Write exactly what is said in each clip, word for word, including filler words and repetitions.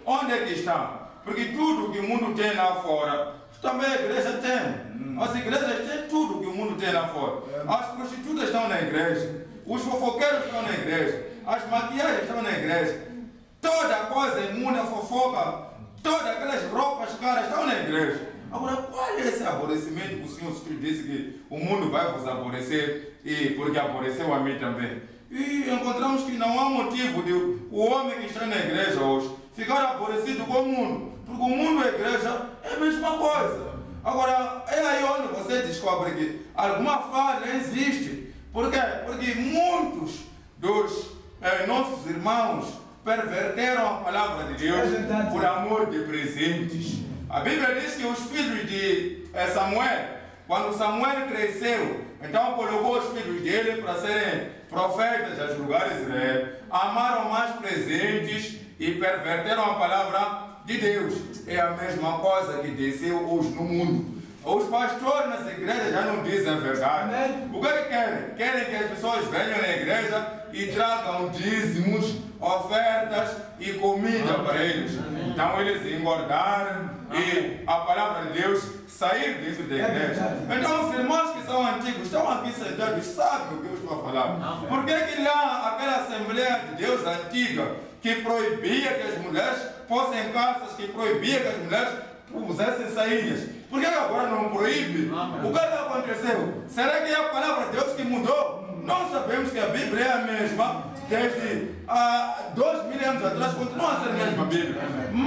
onde é que estão? Porque tudo que o mundo tem lá fora, também a igreja tem. Hum. As igrejas têm tudo que o mundo tem lá fora. É. As prostitutas estão na igreja, os fofoqueiros estão na igreja, as maquiagens estão na igreja, toda coisa imunda, fofoca, todas aquelas roupas caras estão na igreja. Agora, qual é esse aborrecimento que o Senhor Jesus disse que o mundo vai vos aborrecer e porque aborreceu a mim também? E encontramos que não há motivo de o homem que está na igreja hoje ficar aborrecido com o mundo, porque o mundo e a igreja é a mesma coisa. Agora, é aí onde você descobre que alguma falha existe. Por quê? Porque muitos dos eh, nossos irmãos perverteram a palavra de Deus por amor de presentes. A Bíblia diz que os filhos de eh, Samuel, quando Samuel cresceu, então colocou os filhos dele para serem profetas a julgar Israel, amaram mais presentes e perverteram a palavra de Deus. É a mesma coisa que desceu hoje no mundo. Os pastores nas igrejas já não dizem a verdade. O que é que querem? Querem que as pessoas venham na igreja e tragam dízimos, ofertas e comida para eles. Então eles engordaram e a palavra de Deus sair disso da igreja. Então os irmãos que são antigos estão aqui sentados, sabem o que eu estou a falar. Por que que lá aquela Assembleia de Deus antiga que proibia que as mulheres fossem calças, que proibia que as mulheres usassem sainhas, por que agora não proíbe? O que aconteceu? Será que é a palavra de Deus que mudou? Nós sabemos que a Bíblia é a mesma desde há dois mil anos atrás, continua a ser a mesma Bíblia.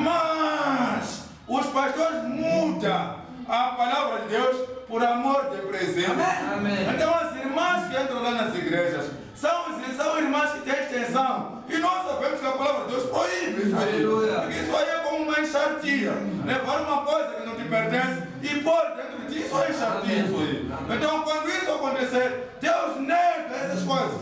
Mas os pastores mudam a palavra de Deus por amor de presente. Amém. Então as irmãs que entram lá nas igrejas são, são irmãs que têm extensão. E nós sabemos que a palavra de Deus proíbe isso aí. Porque isso aí é como uma enxartia. Levar uma coisa que não te pertence e pôr dentro de ti, isso é enxartia. Isso aí. Então quando isso acontecer, Deus nega essas coisas.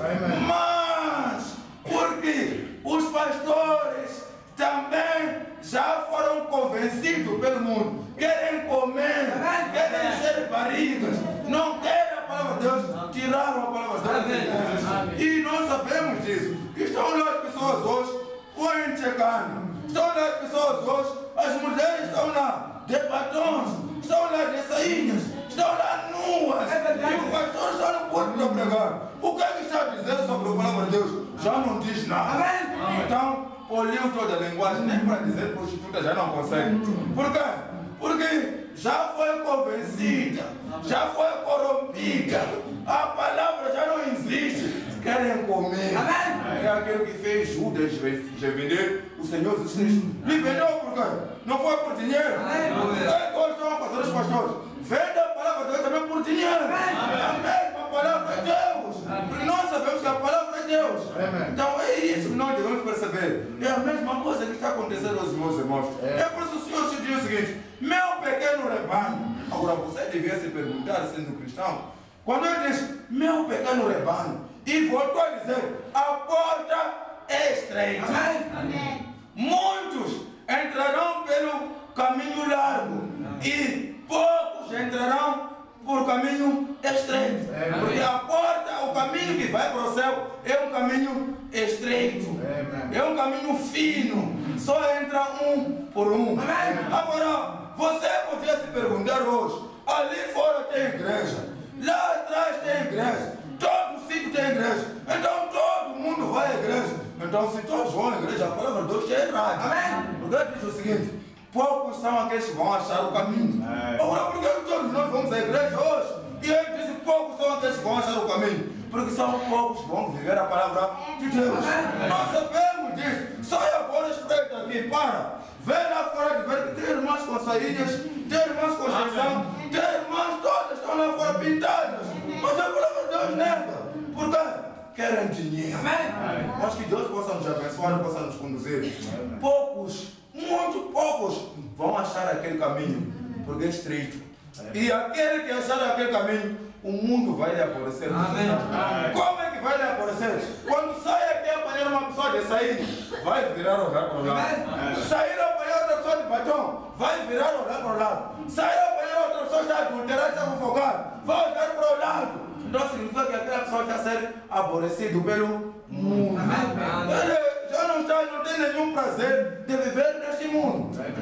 Mas, porque os pastores também já foram convencidos pelo mundo, querem comer, querem encher barrigas, não querem a palavra de Deus, tiraram a palavra de Deus. E nós sabemos disso. Estão lá as pessoas hoje com chegando, estão lá as pessoas hoje, as mulheres estão lá de batons, estão lá de sainhas, estão lá nuas, e o pastor está no púlpito para pregar. O que é que está a dizer sobre a palavra de Deus? Já não diz nada. Então, poliu toda a linguagem, nem para dizer prostituta já não consegue. Por quê? Porque já foi convencida, já foi corrompida, a palavra já não existe. Querem comer. Amém. É aquele que fez Judas de vender o Senhor Jesus Cristo. Lhe vendeu por quê? Não foi por dinheiro. Amém. É que hoje estão a fazer os pastores. Vende a palavra de Deus também por dinheiro. Amém. A mesma palavra é Deus. Porque nós sabemos que a palavra é Deus. Amém. Então é isso que nós devemos perceber. É a mesma coisa que está acontecendo aos meus irmãos. É, é por isso que o Senhor te diz o seguinte: meu pequeno rebanho. Agora você devia se perguntar, sendo cristão, quando ele diz meu pequeno rebanho, e voltou a dizer, a porta é estreita. Amém. Amém. Muitos entrarão pelo caminho largo. Amém. E poucos entrarão por caminho estreito. Amém. Porque a porta, o caminho que vai para o céu é um caminho estreito. Amém. É um caminho fino. Só entra um por um. Amém. Agora, você podia se perguntar hoje, ali fora tem igreja, lá atrás tem igreja, todo sítio tem igreja, então todo mundo vai à igreja. Então se todos vão à igreja, a palavra de Deus está errada. Amém? Porque diz o seguinte: poucos são aqueles que vão achar o caminho. É. Agora, por que todos nós vamos à igreja hoje? E ele diz: poucos são aqueles que vão achar o caminho. Porque são poucos que vão viver a palavra de Deus. É. Nós sabemos disso. Sai agora, espreita aqui, para. Vê lá fora de ver que tem irmãs com saídas, tem irmãs com extensão, tem irmãs todas estão lá fora pintadas. Mas a palavra de Deus nega. Por quê? Querem dinheiro. Amém? Mas que Deus possa nos abençoar e possa nos conduzir. Amém. Poucos, muito poucos, vão achar aquele caminho, porque é estreito. Amém. E aquele que achar aquele caminho, o mundo vai lhe aborrecer. Amém. Amém. Como é que vai lhe aborrecer? Quando sai aqui apanhar uma pessoa de sair, vai virar olhar para o lado. Sair apanhar outra pessoa de batom, vai virar olhar para o lado. Sair apanhar outra pessoa está adulterada, está fofocada, vai olhar para o lado. Então significa que aquela pessoa está a ser aborrecido pelo mundo. Amém. Ele já não, está, não tem nenhum prazer de viver neste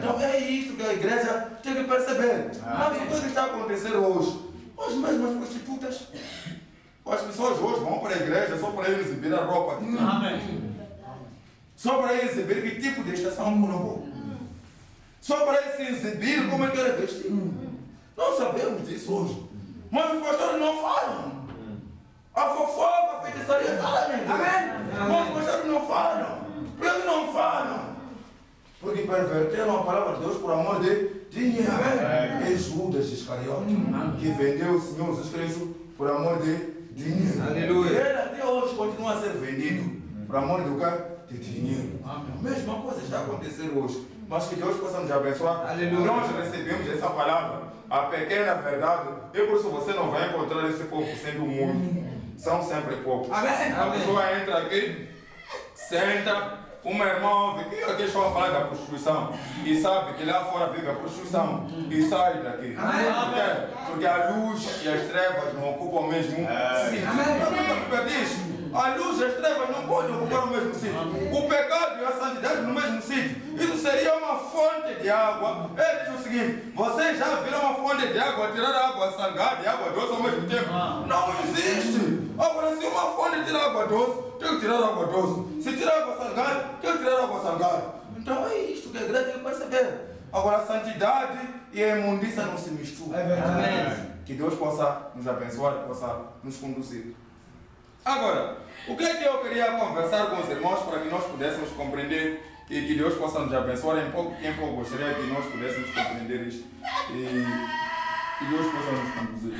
Então é isto que a igreja tem que perceber. Mas o que está acontecendo hoje? As mesmas prostitutas. As pessoas hoje vão para a igreja só para eles exibir a roupa. Amém. Só para eles exibir que tipo de estação morou. Só para eles se exibir como é que era vestido. Não sabemos disso hoje. Mas os pastores não falam. A fofoca, a feitiçaria fala, né? Amém? Mas os pastores não falam. Por que não falam? Porque perverteram a palavra de Deus por amor de dinheiro. É Judas Iscariote que vendeu o Senhor Jesus Cristo por amor de dinheiro. Aleluia. Ele até hoje continua a ser vendido por amor do quê? De dinheiro. A mesma coisa está acontecendo hoje. Mas que Deus possa nos abençoar. Aleluia. Nós recebemos essa palavra, a pequena verdade, e por isso você não vai encontrar esse povo sendo muito. São sempre poucos. Amém. A pessoa entra aqui, senta, uma irmã ouve que aqui estão a falar da prostituição e sabe que lá fora vive a prostituição e sai daqui. Amém. Porque a luz e as trevas não ocupam o mesmo sítio. Amém. A luz e as trevas não podem ocupar o mesmo sítio. O pecado e a santidade no mesmo sítio. Isso seria uma fonte de água. Ele diz o seguinte: vocês já viram uma fonte de água tirar água salgada e água doce ao mesmo tempo? Não existe. Agora, se uma fonte tira água doce, tem que tirar água doce. Se tirar água salgada, tem que tirar água salgada. Então é isto que a igreja tem que perceber. Agora, a santidade e a imundícia não se misturam. É verdade. Que Deus possa nos abençoar e possa nos conduzir. Agora, o que é que eu queria conversar com os irmãos para que nós pudéssemos compreender e que Deus possa nos abençoar? Em pouco tempo eu gostaria que nós pudéssemos compreender isto e que Deus possa nos conduzir.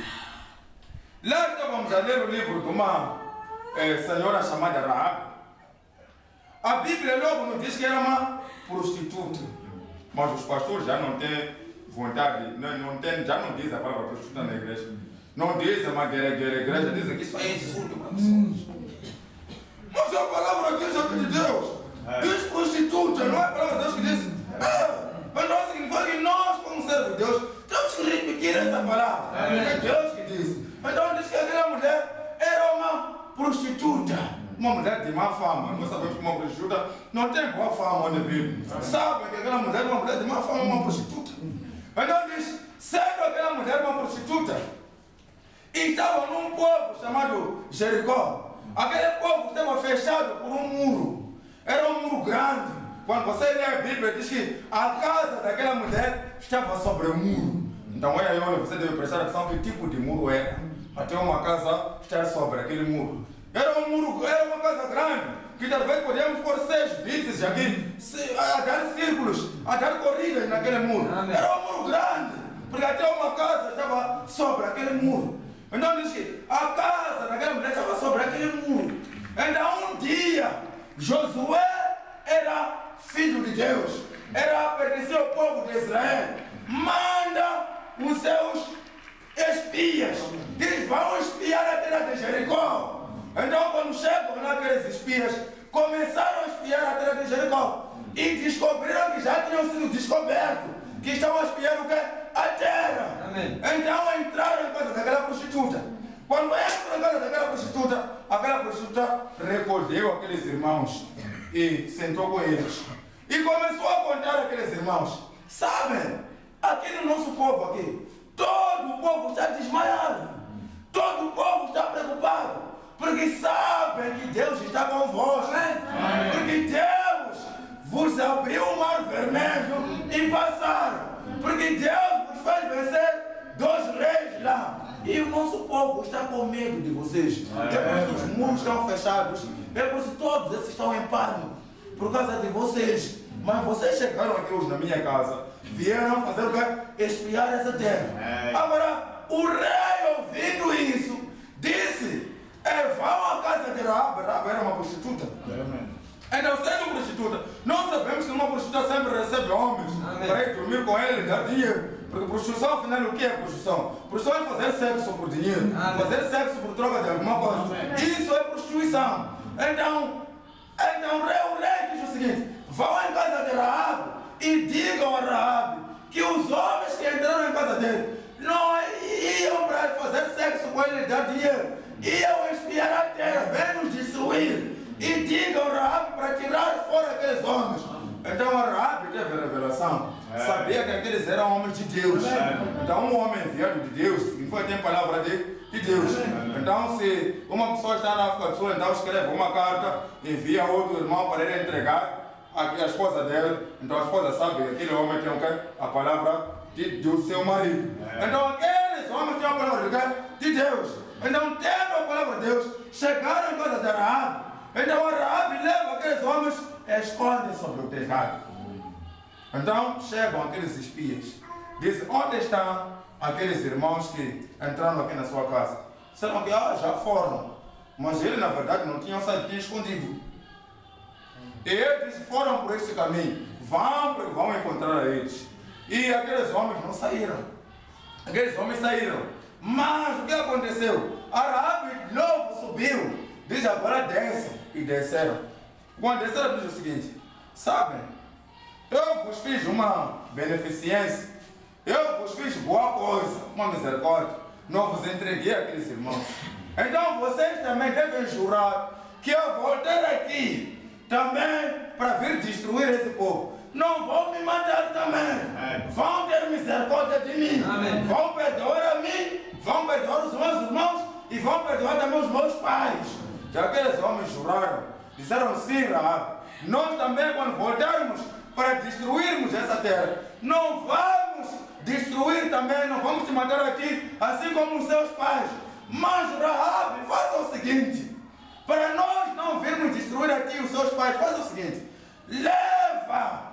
Lá estávamos a ler o livro de uma eh, senhora chamada Rahab. A Bíblia logo nos diz que era uma prostituta, mas os pastores já não têm vontade, não, não tem, já não dizem a palavra prostituta na igreja. Não dizem uma guerra, guerra, igreja, dizem que isso é insulto para pessoas. Mas a palavra diz aqui de Deus, diz prostituta, não é a palavra de Deus que diz. Ah, então significa que nós, como servos de Deus, temos que repetir essa palavra. É Deus que diz. Então diz que aquela mulher era uma prostituta. Uma mulher de má fama. Nós sabemos que uma prostituta não tem boa fama onde vive. Sabe que aquela mulher é uma mulher de má fama, uma prostituta. Então diz, sendo aquela mulher uma prostituta, e estava num povo chamado Jericó. Aquele povo estava fechado por um muro. Era um muro grande. Quando você lê a Bíblia, diz que a casa daquela mulher estava sobre o muro. Então é aí onde você deve prestar atenção que tipo de muro era. Até uma casa estar sobre aquele muro. Era um muro, era uma casa grande, que talvez podíamos pôr seis vices aqui, a dar círculos, a dar corridas naquele muro. Amém. Era um muro grande, porque até uma casa estava sobre aquele muro. Então diz que a casa daquela mulher estava sobre aquele muro. Então um dia, Josué era filho de Deus, era pertencia ao povo de Israel. Manda os seus espias, diz, vão espiar a terra de Jericó. Então quando chegam lá aqueles espias, começaram a espiar a terra de Jericó e descobriram que já tinham sido descobertos, que estavam a espiar o quê? A terra. Amém. Então entraram em casa daquela prostituta. Quando entram em casa daquela prostituta, aquela prostituta recolheu aqueles irmãos e sentou com eles. E começou a contar aqueles irmãos. Sabem, aqui no nosso povo aqui, todo o povo está desmaiado. Todo o povo está preocupado. Porque sabem que Deus está convosco. Amém. Porque Deus vos abriu o mar vermelho e passaram. Porque Deus vos fez vencer dois reis lá. E o nosso povo está com medo de vocês. É por isso os muros estão fechados. É por isso todos esses estão em pânico. Por causa de vocês. Mas vocês chegaram aqui hoje na minha casa. Vieram fazer o quê? Espiar essa terra. Agora, o rei ouvindo isso, disse: é, vão à casa de Rahab. Rahab era uma prostituta. Então, sendo prostituta, nós sabemos que uma prostituta sempre recebe homens. Amém. Para ir dormir com ele, ele dá dinheiro. Porque prostituição, afinal, o que é prostituição? Prostituição é fazer sexo por dinheiro. Amém. Fazer sexo por troca de alguma coisa. Amém. Isso é prostituição. Então, então o rei, o rei diz o seguinte: vão em casa de Rahab e digam a Rahab que os homens que entraram em casa dele não iam para fazer sexo com ele e dar dinheiro. Iam espiar a terra, vem nos destruir. E digam a Rahab para tirar fora aqueles homens. Então a Rahab teve a revelação salvação. É. Sabia que aqueles eram homens de Deus. É. Então um homem enviado de Deus, significa tem palavra de, de Deus. É. Então se uma pessoa está na África do Sul, então escreve uma carta, envia outro irmão para ele entregar aqui a esposa dele, então a esposa sabe que aquele homem tem o quê? A palavra de, do seu marido. É. Então aqueles homens têm a palavra de, de Deus. Então tendo a palavra de Deus, chegaram em casa de Raabe. Então a Raabe leva aqueles homens e esconde sobre o telhado. Então chegam aqueles espias, dizem, onde estão aqueles irmãos que entraram aqui na sua casa? Disseram que ah, já foram, mas eles na verdade não tinham saído, tinham escondido. E eles foram por este caminho, vão, vão encontrar eles. E aqueles homens não saíram. Aqueles homens saíram. Mas o que aconteceu? A Raabe de novo subiu. Diz agora desçam. E desceram. Quando desceram diz o seguinte: sabem, eu vos fiz uma beneficência. Eu vos fiz boa coisa, uma misericórdia. Não vos entreguei aqueles irmãos. Então vocês também devem jurar que eu voltarei aqui também para vir destruir esse povo. Não vão me matar também. É. Vão ter misericórdia de mim. Amém. Vão perdoar a mim, vão perdoar os meus irmãos e vão perdoar também os meus pais. Já aqueles homens juraram, disseram sim, Raabe, nós também quando voltarmos para destruirmos essa terra, não vamos destruir também, não vamos te matar aqui, assim como os seus pais. Mas Raabe, faça o seguinte, para nós não virmos destruir aqui os seus pais, faça o seguinte, leva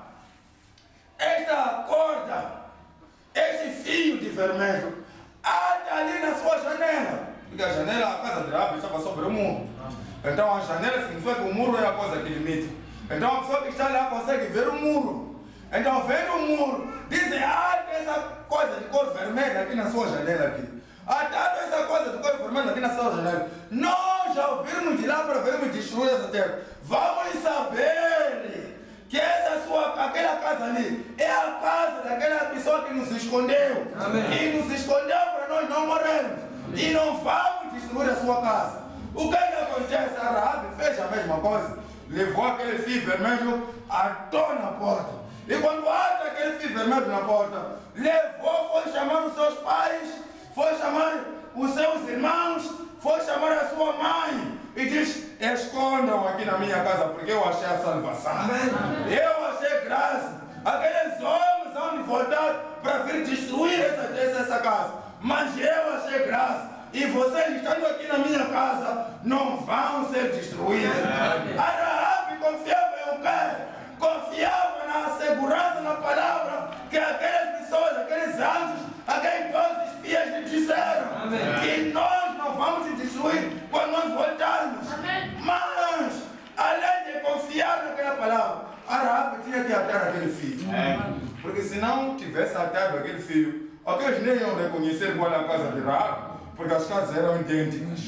esta corda, este fio de vermelho, até ali na sua janela. Porque a janela, a casa de Raabe estava sobre o muro. Então a janela significa que o muro é a coisa que limita. Então a pessoa que está lá consegue ver o muro. Então vendo o muro, dizem, ah, tem essa coisa de cor vermelha aqui na sua janela aqui. Ah, tem essa coisa de cor vermelha aqui na sua janela. Nós já ouvirmos de lá para vermos destruir essa terra. Vamos saber que essa sua, aquela casa ali é a casa daquela pessoa que nos escondeu. Amém. Que nos escondeu para nós não morrermos. Amém. E não vamos destruir a sua casa. O que, que acontece? A Raabe fez a mesma coisa. Levou aquele fio vermelho, atou na porta. E quando ata aquele fio vermelho na porta, levou, foi chamar os seus pais, foi chamar os seus irmãos, foi chamar a sua mãe. E diz, escondam aqui na minha casa, porque eu achei a salvação. Amém. Eu achei graça. Aqueles homens vão de voltar para vir destruir essa, essa casa. Mas eu achei graça. E vocês estando aqui na minha casa, não vão ser destruídos. A Raabe confiava em o quê? Confiava na segurança, na palavra que aquelas pessoas, aqueles anjos, aqueles doze espias lhe disseram. Amém. Que nós não vamos te destruir quando nós voltarmos. Amém. Mas, além de confiar naquela palavra, a Raabe tinha que atar aquele fio. Amém. Porque se não tivesse atado aquele fio, aqueles nem iam reconhecer qual é a casa de Raabe, porque as casas eram idênticas.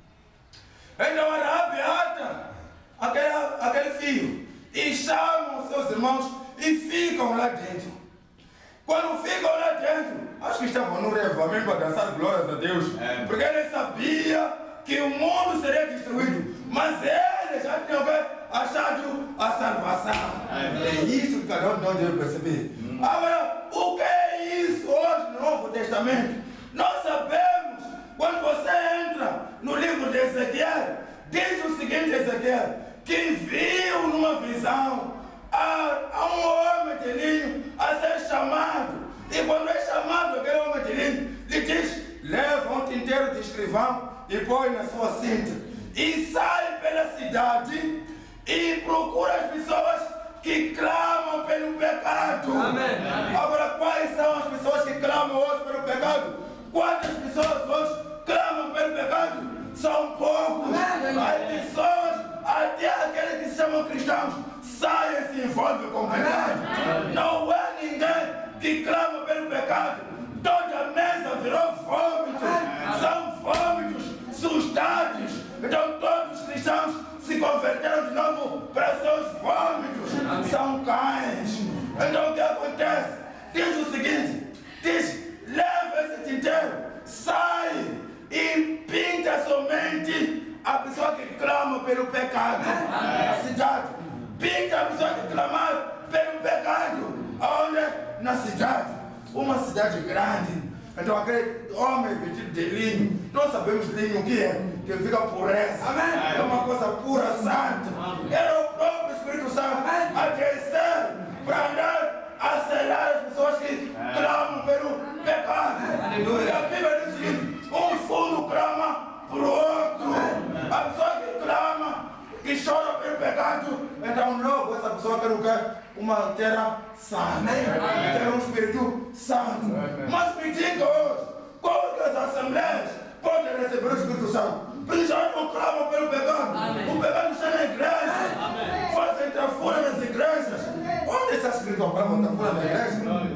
Então a Raabe ata aquele, aquele fio e chamam os seus irmãos e ficam lá dentro. Quando ficam lá dentro, acho que estavam no reavamento para dançar glórias a Deus, é. Porque ele sabia que o mundo seria destruído, mas ele já tinha achado a salvação. É, é isso que cada um de nós deve perceber. Hum. Agora, o que é isso hoje no Novo Testamento? Nós sabemos, quando você entra no livro de Ezequiel, diz o seguinte, Ezequiel, que viu numa visão a, a um homem de linho a ser chamado. E quando é chamado aquele homem de linho, lhe diz, leva um tinteiro de escrivão e põe na sua cinta. E sai pela cidade e procura as pessoas que clamam pelo pecado. Amém. Agora, quais são as pessoas que clamam hoje pelo pecado? Quantas pessoas hoje clamam pelo pecado? São poucos. As pessoas, até aqueles que se chamam cristãos, saem e se envolvem com o pecado. Não é ninguém que clama pelo pecado. Toda a mesa virou vômito. São vômitos, sustados. Então todos os cristãos se converteram de novo para seus vômitos. São cães. Então o que acontece? Diz o seguinte, diz, leva esse tinteiro, sai e pinta somente a pessoa que clama pelo pecado. A cidade. Pinta a pessoa que clamar pelo pecado. Onde na cidade, uma cidade grande. Então aquele homem vestido de linho, nós sabemos linho o que é, que fica pureza. Amém? É uma coisa pura, santa. Era o próprio Espírito Santo a descer para andar a selar as pessoas que clamam pelo pecado. E a Bíblia diz o seguinte: um fundo clama para o outro. A pessoa que clama, que chora pelo pecado, então logo essa pessoa quer o quê? Uma terra santa, quer um Espírito Santo. Mas me diga hoje, quantas assembleias podem receber o Espírito Santo? Porque já não clamam pelo pecado. O pecado está na igreja. Fazem trafura nas igrejas. Onde está escrito a palavra trafura na igreja?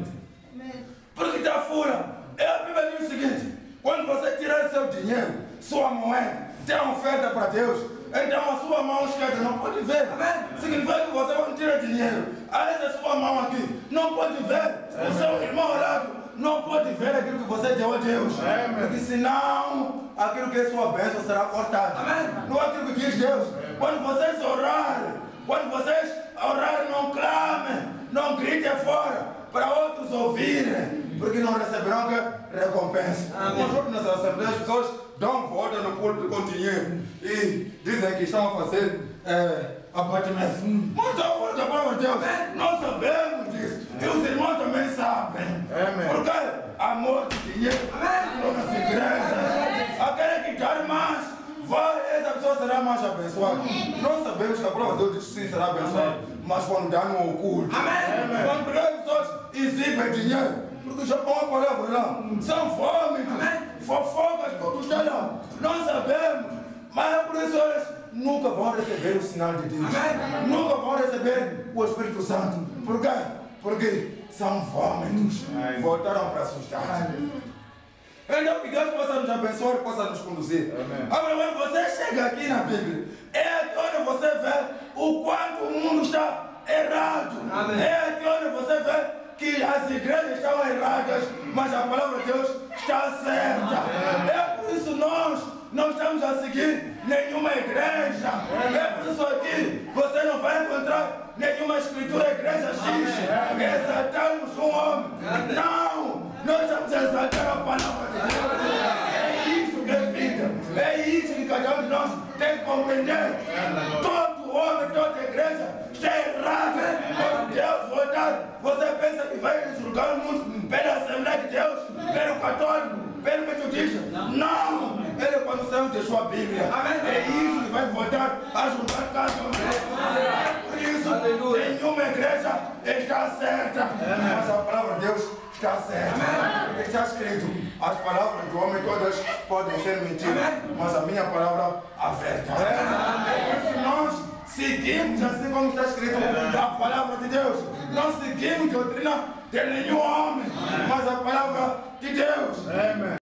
Porque trafura, é a Bíblia diz o seguinte: quando você tirar seu dinheiro, sua moeda, tem uma oferta para Deus, então a sua mão esquerda não pode ver. Significa que você vai tirar dinheiro. Essa sua mão aqui não pode ver. O seu irmão ao lado não pode ver aquilo que você deu a Deus. Porque senão aquilo que é sua bênção será cortado. Não é aquilo que diz Deus. Quando vocês orarem, quando vocês orarem, não clamem, não gritem fora para outros ouvirem, porque não receberão que recompensa. Nós nessas assembleias, as pessoas dão volta no púlpito com dinheiro e dizem que estão a fazer é, abatimentos. Mas dão volta a palavra de Deus. Nós sabemos disso. E os irmãos também sabem. Porque amor de dinheiro nas igrejas. Aquele que dá mais, vai, essa pessoa será mais abençoada. Nós sabemos que a palavra de Deus diz que sim, será abençoada. Mas quando dá no oculto, quando as pessoas exibem dinheiro, porque já põe a palavra lá, são vômitos, fofocas por todos lá. Nós sabemos, mas é por isso eles nunca vão receber o sinal de Deus. Amém. Nunca vão receber o Espírito Santo. Por quê? Porque são vômitos. Voltaram para assustar. Então que Deus possa nos abençoar e possa nos conduzir. Amém. Agora, quando você chega aqui na Bíblia, é aqui onde você vê o quanto o mundo está errado. Amém. É aqui onde você vê que as igrejas estão erradas, mas a palavra de Deus está certa. Amém. É por isso nós não estamos a seguir nenhuma igreja. Amém. É por isso aqui você não vai encontrar nenhuma escritura igreja X. Exaltamos um homem. Amém. Não, nós estamos a exaltar a palavra de Deus. É isso que é vida. É isso que cada um de nós tem que compreender. Todo homem, toda igreja está errada. Quando Deus voltar, você pensa que vai julgar o mundo pela Assembleia de Deus, pelo católico, pelo metodista? Não! Ele, quando saiu, deixou a Bíblia. É isso que vai voltar a julgar cada um. Por isso, nenhuma igreja está certa, mas a palavra de Deus está certa. Porque está escrito: as palavras do homem todas podem ser mentiras, mas a minha palavra a verdade. Por isso nós seguimos assim como está escrito a palavra de Deus. Não seguimos doutrina de nenhum homem, mas a palavra de Deus. Amém.